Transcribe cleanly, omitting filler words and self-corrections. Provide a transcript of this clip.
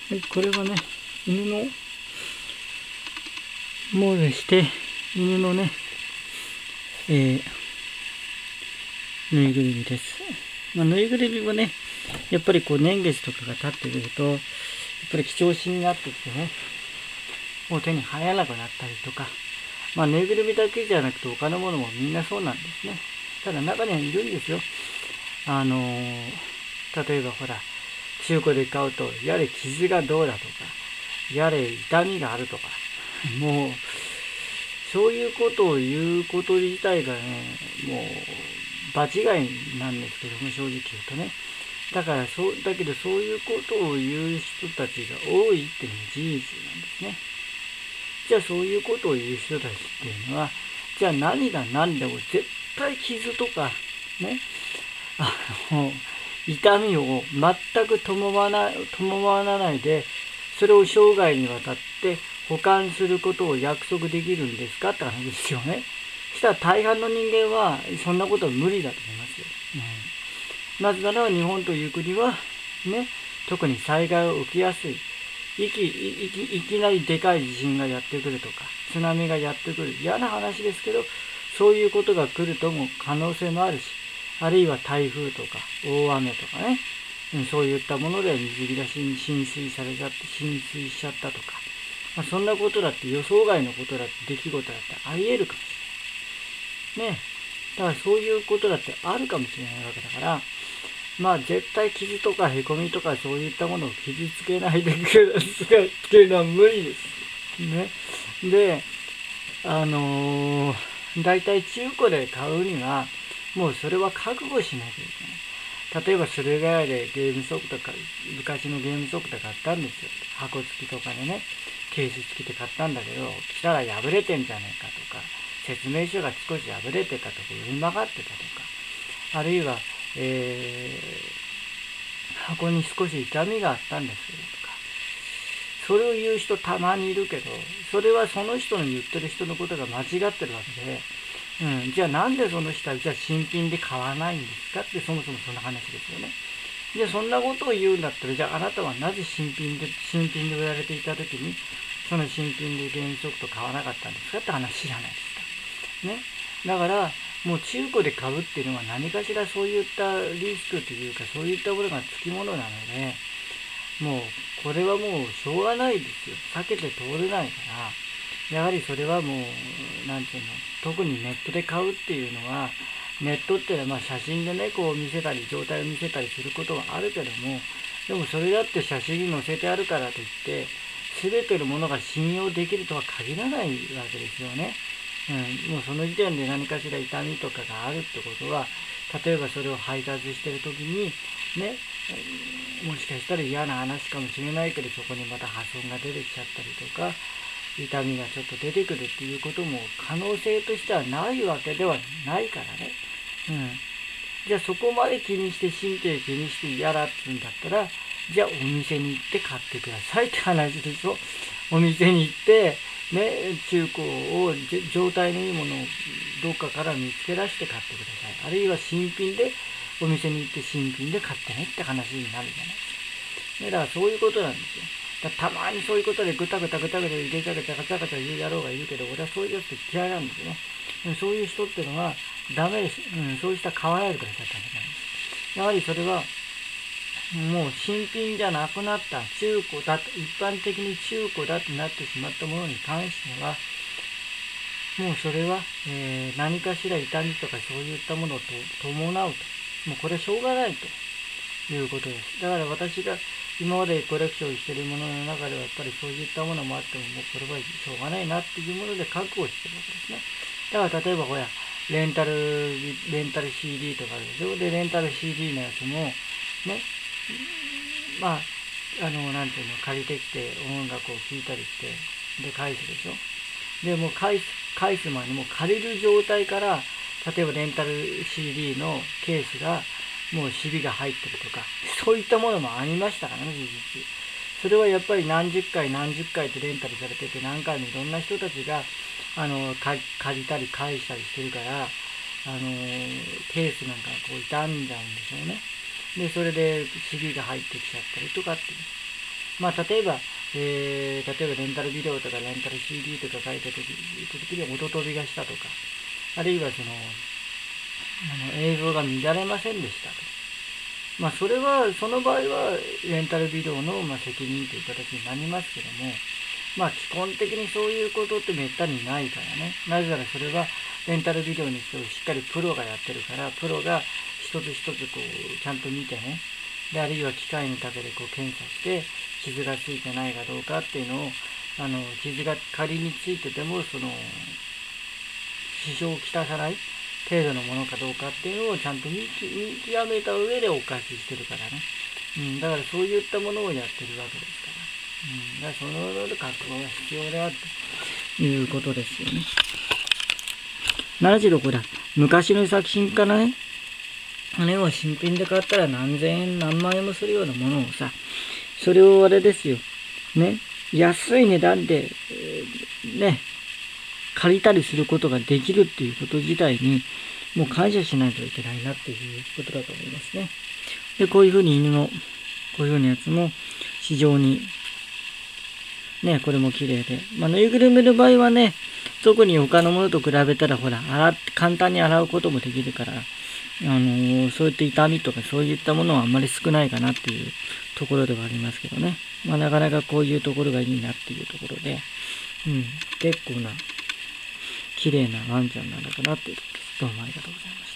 はい、これはね、犬のもでして、犬のね、ぬいぐるみです。ぬいぐるみもね、やっぱりこう年月とかが経ってくると、やっぱり貴重品になってきてね、もう手に入らなくなったりとか、ぬいぐるみだけじゃなくて他のものもみんなそうなんですね。ただ中にはいるんですよ。例えばほら、中古で買うと、やれ傷がどうだとか、やれ痛みがあるとか、もう、そういうことを言うこと自体がね、もう、場違いなんですけども、正直言うとね。だけどそういうことを言う人たちが多いっていうのは事実なんですね。じゃあそういうことを言う人たちっていうのは、じゃあ何が何でも絶対傷とか、ね、痛みを全く伴わないで、それを生涯にわたって保管することを約束できるんですかって話ですよね。そしたら大半の人間はそんなことは無理だと思いますよ。なぜなら日本という国はね、特に災害を受けやすい。いきなりでかい地震がやってくるとか、津波がやってくる。嫌な話ですけど、そういうことが来るとも可能性もあるし、あるいは台風とか大雨とかね、そういったもので水浸しに浸水しちゃったとか、そんなことだって予想外のことだって出来事だってあり得るかもしれない。ね。だからそういうことだってあるかもしれないわけだから、絶対傷とかへこみとかそういったものを傷つけないでくださいっていうのは無理です。ね。で、だいたい中古で買うには、もうそれは覚悟しなきゃいけない。例えば駿河屋でゲームソフトか、昔のゲームソフト買ったんですよ。箱付きとかでね、ケース付きで買ったんだけど、来たら破れてんじゃねえかとか、説明書が少し破れてたとか、売り曲がってたとか、あるいは、箱に少し痛みがあったんですけどとか、それを言う人たまにいるけど、それはその人の言ってる人のことが間違ってるわけで、じゃあなんでその人はじゃあ新品で買わないんですかって、そもそもそんな話ですよね。じゃあそんなことを言うんだったら、じゃああなたはなぜ新品で売られていた時に、その新品で原則と買わなかったんですかって話じゃないですか。ね。だから、もう中古で買うっていうのは何かしらそういったリスクというか、そういったものがつきものなので、もうこれはもうしょうがないですよ。避けて通れないから、やはりそれはもう、なんていうの、特にネットで買うっていうのは、ネットっていうのは写真でね、こう見せたり、状態を見せたりすることはあるけども、でもそれだって写真に載せてあるからといって、全てのものが信用できるとは限らないわけですよね。もうその時点で何かしら痛みとかがあるってことは、例えばそれを配達してる時にね、もしかしたら嫌な話かもしれないけど、そこにまた破損が出てきちゃったりとか、痛みがちょっと出てくるっていうことも可能性としてはないわけではないからね。じゃあそこまで気にして神経気にして嫌だって言うんだったら、じゃあお店に行って買ってくださいって話でしょ。お店に行ってね、中古を状態のいいものをどっかから見つけ出して買ってください。あるいは新品でお店に行って新品で買ってねって話になるじゃないですか。だからそういうことなんですよ。たまにそういうことでぐたぐたぐたぐた入れちゃガチャガチャガチャ言う野郎がいるけど、俺はそういうやつ嫌いなんですよね。そういう人っていうのはダメです。そういう人は買わないでくださいって話なんです。やはりそれはもう新品じゃなくなった中古だと、一般的に中古だとなってしまったものに関しては、もうそれは、何かしら痛みとかそういったものを伴うと。もうこれはしょうがないということです。だから私が今までコレクションしているものの中ではやっぱりそういったものもあっても、もうこれはしょうがないなっていうもので覚悟してるわけですね。だから例えばレンタル CD とかあるでしょ。で、レンタル CD のやつも、ね、なんていうの、借りてきて音楽を聴いたりして、で、返すでしょ。で、もう返す前にもう借りる状態から、例えばレンタル CD のケースが、もうシビが入ってるとか、そういったものもありましたからね、事実。それはやっぱり何十回ってレンタルされてて、何回もいろんな人たちが、借りたり返したりしてるから、ケースなんかこう傷んじゃうんでしょうね。で、それでシビが入ってきちゃったりとかっていう。 例えば、レンタルビデオとかレンタル CD とか書いた時に音飛びがしたとか、あるいは映像が乱れませんでしたと。それは、その場合は、レンタルビデオの、責任という形になりますけども、基本的にそういうことってめったにないからね。なぜならそれは、レンタルビデオにしてもしっかりプロがやってるから、プロが一つ一つちゃんと見てね、で、あるいは機械にかけて検査して、傷がついてないかどうかっていうのを、傷が仮についてても、支障をきたさない程度のものかどうかっていうのをちゃんと見極めた上でお貸ししてるからね。だからそういったものをやってるわけですから。だからその覚悟が必要であるということですよね。何しろ昔の作品からね、を新品で買ったら何千円何万円もするようなものをさ、それをあれですよ。ね。安い値段で、借りたりすることができるっていうこと自体に、もう感謝しないといけないなっていうことだと思いますね。で、こういうふうにこういうふうなやつも非常に、これも綺麗で。ぬいぐるみの場合はね、特に他のものと比べたら簡単に洗うこともできるから、そういった痛みとかそういったものはあんまり少ないかなっていうところではありますけどね。なかなかこういうところがいいなっていうところで、結構な綺麗なワンちゃんなんだかなっていうところです。どうもありがとうございました。